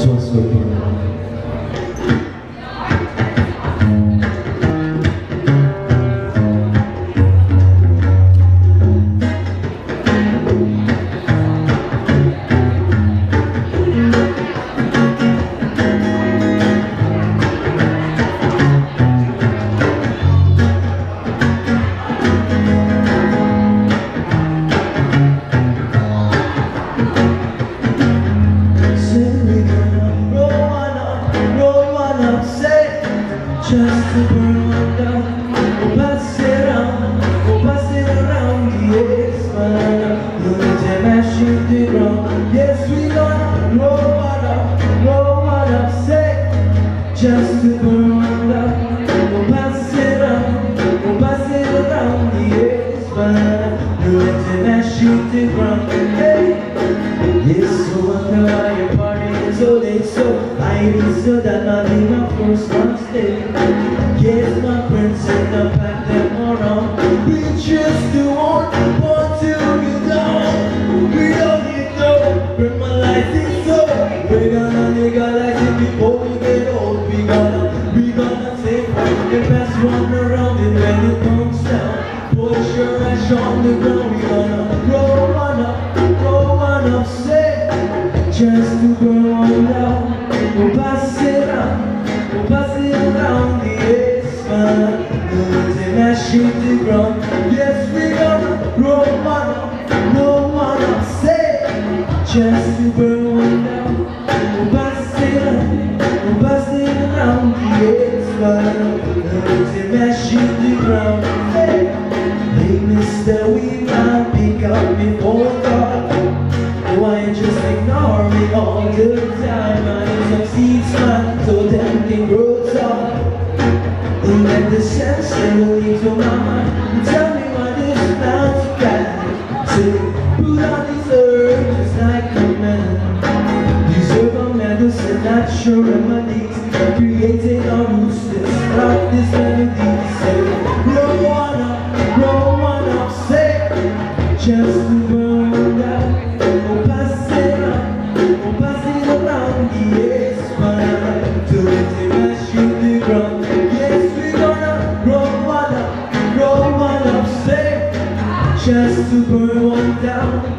just for burn. Just to burn one down, we'll pass it around, yes, man. We'll mash it the ground, yes, we gonna roll one up, say. Just to burn one down, we'll pass it around, yes, man. We'll mash it the ground, hey. Yes, so wonder why your party is so late, so I be so that I'll be my first mistake. Yes, my friends in the back, them around. We just do want till you down. We don't need no, bring my life in so. We're gonna legalize it before we get old. We gonna take the best one around it when it comes down. Put your ash on the ground, we gonna roll one up, say. Just to burn one down, we'll pass it around, the yes, man. We'll mash it the ground, yes, we gonna roll one up, say. Just to burn one down, we'll pass it around, the yes, man. We'll mash it the ground, hey. Hey, mister, we might pick up before God. Why you just ignore me all the time? I need some seeds, man, so tempting grows up. And let the sense settle into my mind. Tell me what is now to guide. Say, put on these herbs just like a man. Deserve a medicine, natural remedies. Creating a roots that sprout this melody. Say, roll one up, say. Just to burn down. Just to burn one down.